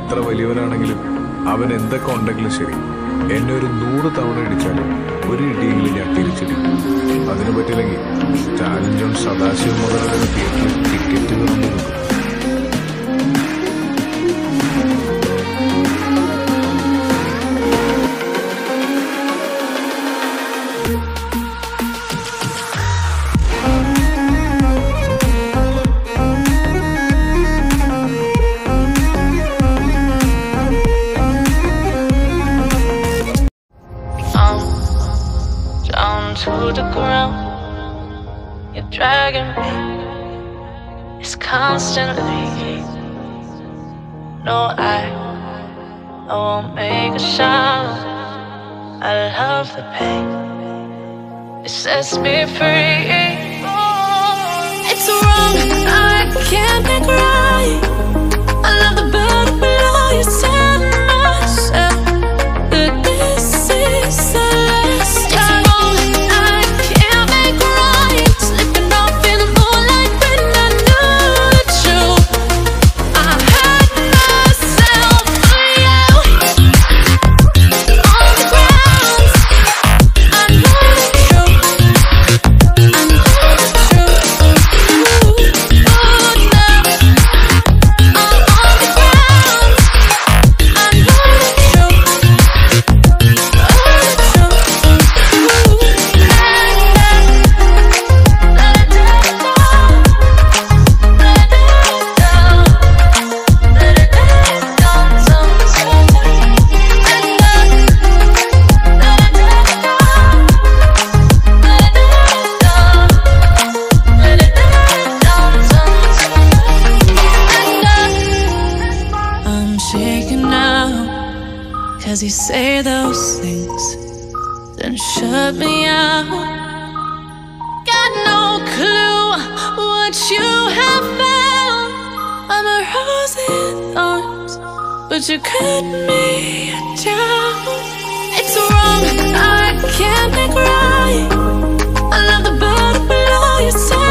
എത്ര വലിയവനാണെങ്കിലും അവൻ എന്തൊക്കെ ഉണ്ടെങ്കിലും ശരി, എന്നെ ഒരു 100 തവണ ഇടിച്ചാലും ഒരു ഇടിയെങ്കിലും ഞാൻ തിരിച്ചിടിക്കും. അതിനു പറ്റില്ലെങ്കിൽ സ്റ്റാലിൻ ജോൺ സദാശിവം മുതലുള്ള തിയേറ്ററിൽ ടിക്കറ്റ് തുറന്നു കൊടുക്കും. To the ground, you're dragging me. It's constantly. No, I won't make a sound. I love the pain. It sets me free. It's wrong, I can't make right. I love the bird below you. Tell myself that this is the last time. Cause you say those things, then shut me out. Got no clue what you have found. I'm a rose in thorns, but you cut me down. It's wrong, I can't make right. I love the bird below you.